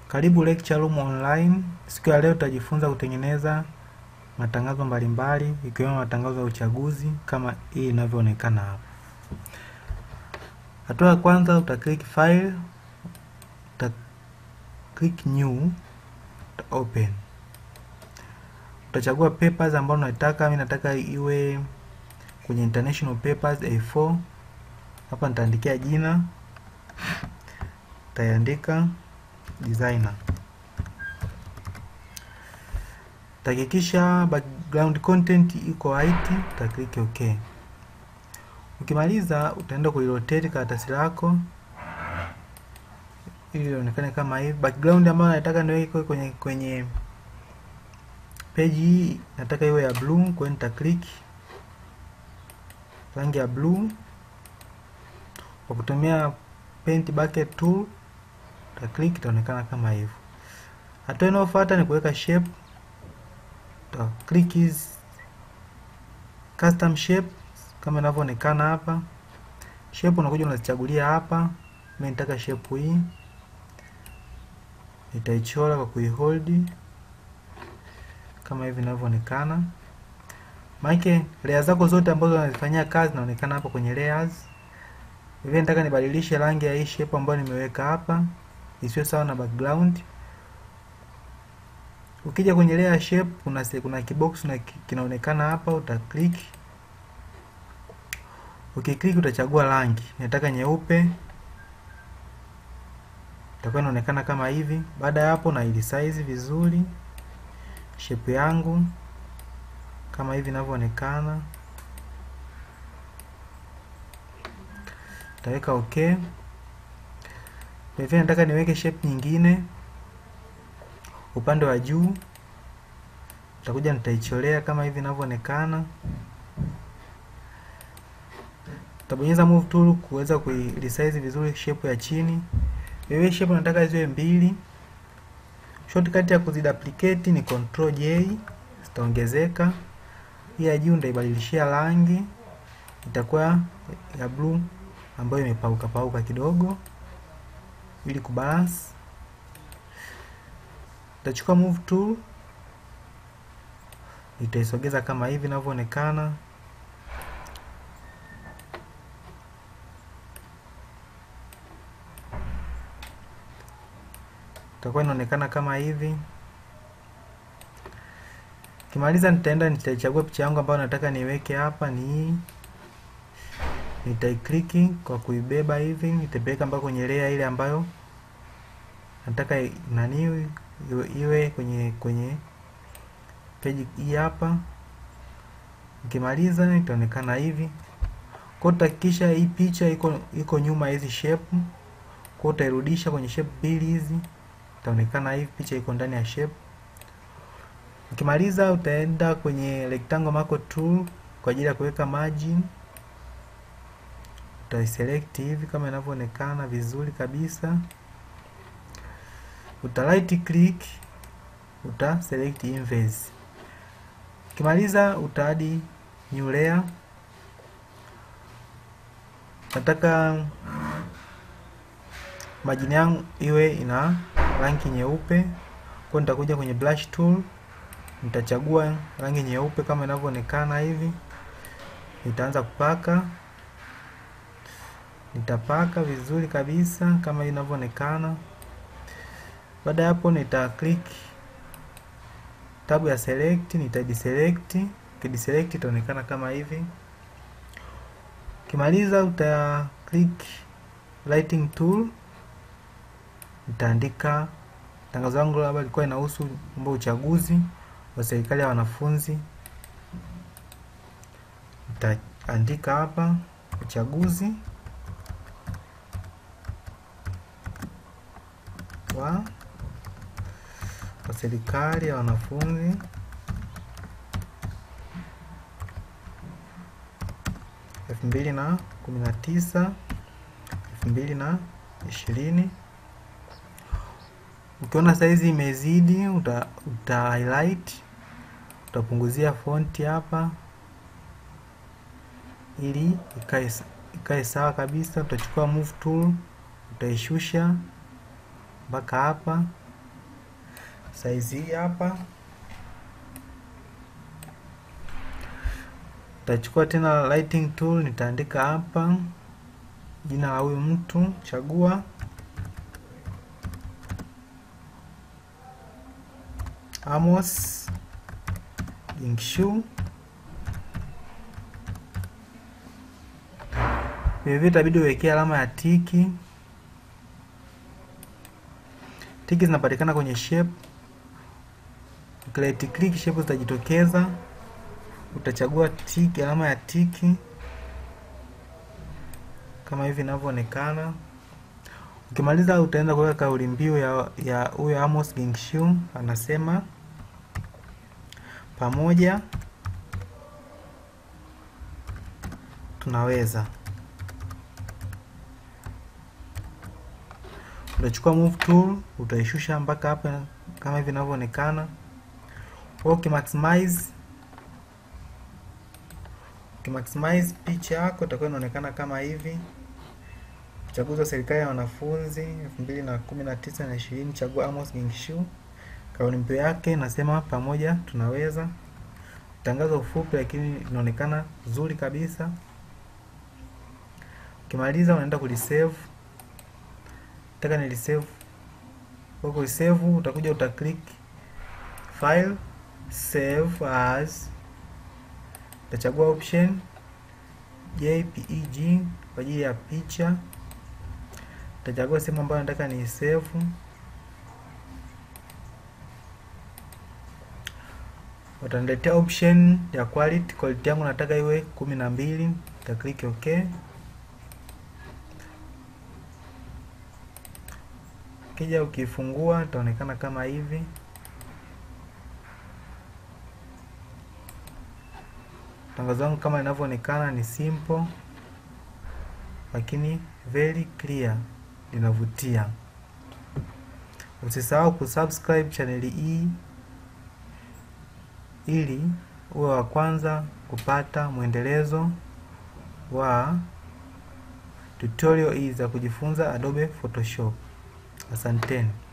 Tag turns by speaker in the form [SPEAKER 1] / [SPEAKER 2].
[SPEAKER 1] Karibu Lecture Room Online. Siku ya leo tutajifunza kutengeneza matangazo mbalimbali ikiwemo matangazo ya uchaguzi kama hii inavyoonekana hapa. Hatua ya kwanza uta-click file, uta-click new, uta-open. Utachagua papers ambayo unataka. Mimi nataka iwe kwenye International Papers A4. Hapa nitaandikia jina. Nitaandika designer. Tahakikisha background content iko white, uta click OK. Ukimaliza utaenda kuirotate karatasi lako ili ionekane kama hivi. Background ambayo nataka niweke kwenye page hii nataka iwe ya blue, kwa hiyo nita click rangi ya blue kwa kutumia paint bucket tool. Uta click, itaonekana kama hivyo. Hatua inayofuata ni kuweka shape. Uta click hizi custom shape kama inavyoonekana hapa. Shape unakuja unazichagulia hapa. Mimi nataka shape hii. Nitaichora kwa kuihold kama hivi inavyoonekana. Maana layers zako zote ambazo unazifanyia kazi zinaonekana hapa kwenye layers. Hivi nataka nibadilishe rangi ya hii shape ambayo nimeweka hapa isiwe sawa na background. Ukija kwenye layer shape kuna kibox kinaonekana hapa, uta click. Ukiklik utachagua rangi. Nataka nyeupe. Itakuwa inaonekana kama hivi. Baada ya hapo na resize vizuri shape yangu kama hivi inavyoonekana. Nitaweka OK. Hivi nataka niweke shape nyingine upande wa juu. Nitakuja nitaicholea kama hivi inavyoonekana. Utabonyeza move tool kuweza kuiresize vizuri shape ya chini. Wewe shape nataka ziwe mbili. Shortcut ya kuziduplicate ni Ctrl J, zitaongezeka. Hii ya juu nitaibadilishia rangi, itakuwa ya blue ambayo imepauka pauka kidogo ili kubalance. Nitachukua move tool, nitaisogeza kama hivi inavyoonekana. Itakuwa inaonekana kama hivi. Kimaliza nitaichagua picha yangu ambayo nataka niweke hapa ni hii. Nitaiclick kwa kuibeba hivi, nitapeleka mpaka kwenye layer ile ambayo nataka iwe kwenye page hii hapa. Nikimaliza itaonekana hivi. Kwa utahakikisha hii picha iko nyuma hizi shape. Kwa utairudisha kwenye shape mbili hizi. Itaonekana hivi picha iko ndani ya shape. Ukimaliza utaenda kwenye rectangle mark tool kwa ajili ya kuweka margin. Utaiselect hivi kama inavyoonekana vizuri kabisa. Uta right click, uta select inverse. Ukimaliza uta add new layer. Nataka margin yangu iwe ina rangi nyeupe. Kwa nitakuja kwenye brush tool, nitachagua rangi nyeupe kama inavyoonekana hivi. Nitaanza kupaka. Nitapaka vizuri kabisa kama inavyoonekana. Baada ya hapo nita click tab ya select, nita deselect. Kideselect itaonekana kama hivi. Kimaliza uta click writing tool. Nitaandika tangazo langu labda lilikuwa inahusu mambo uchaguzi wa serikali ya wanafunzi. Nitaandika hapa uchaguzi wa serikali ya wanafunzi 2019 2020. Ukiona size imezidi uta highlight, utapunguzia font hapa ili ikae sawa kabisa. Utachukua move tool, utaishusha mpaka hapa. size hii hapa. Nitachukua tena lighting tool, nitaandika hapa jina la huyu mtu, chagua Amos Gingshu. Vile itabidi uwekee alama ya tiki. Tiki zinapatikana kwenye shape. Right click, shape zitajitokeza. Utachagua tiki, alama ya tiki kama hivi inavyoonekana. Ukimaliza utaenda kuweka kauli mbiu ya huyo Amos Gingshu, anasema pamoja tunaweza. Utachukua move tool, utaishusha mpaka hapa kama hivi inavyoonekana. Ukimaximize picha yako itakuwa inaonekana kama hivi. Uchaguzi wa serikali ya wanafunzi 2019 na 20, chagua Amos Gingshu. Kauli mbiu yake nasema pamoja tunaweza. Tangazo fupi lakini inaonekana nzuri kabisa. Ukimaliza unaenda kulisave. Nataka nilisave. Kwa kulisave utakuja utaclick file, save as. Utachagua option JPEG kwa ajili ya picha. Utachagua sehemu ambayo nataka ni save. Utaniletea option ya quality. Quality yangu nataka iwe 12. Uta click okay. Kija ukifungua itaonekana kama hivi. Tangazo langu kama linavyoonekana ni simple lakini very clear, linavutia. Usisahau kusubscribe channel hii ili uwe wa kwanza kupata mwendelezo wa tutorial hizi za kujifunza Adobe Photoshop. Asanteni.